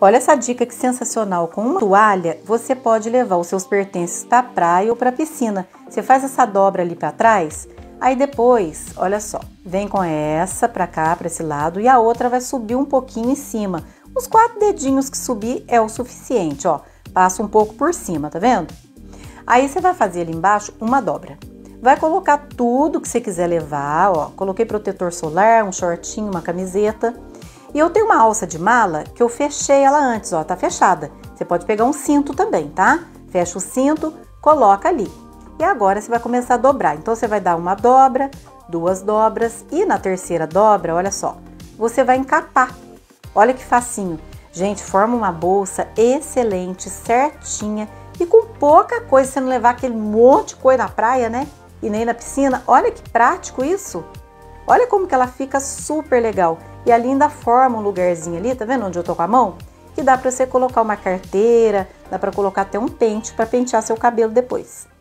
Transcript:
Olha essa dica que sensacional. Com uma toalha, você pode levar os seus pertences para a praia ou para a piscina. Você faz essa dobra ali para trás, aí depois, olha só, vem com essa para cá, para esse lado, e a outra vai subir um pouquinho em cima. Os 4 dedinhos que subir é o suficiente, ó. Passa um pouco por cima, tá vendo? Aí você vai fazer ali embaixo uma dobra. Vai colocar tudo que você quiser levar, ó. Coloquei protetor solar, um shortinho, uma camiseta. E eu tenho uma alça de mala que eu fechei ela antes, ó, tá fechada. Você pode pegar um cinto também, tá? Fecha o cinto, coloca ali. E agora você vai começar a dobrar. Então você vai dar uma dobra, 2 dobras e na terceira dobra, olha só, você vai encapar. Olha que facinho. Gente, forma uma bolsa excelente, certinha e com pouca coisa, você não levar aquele monte de coisa na praia, né? E nem na piscina. Olha que prático isso. Olha como que ela fica super legal. E ali ainda forma um lugarzinho ali, tá vendo onde eu tô com a mão? Que dá pra você colocar uma carteira, dá pra colocar até um pente pra pentear seu cabelo depois.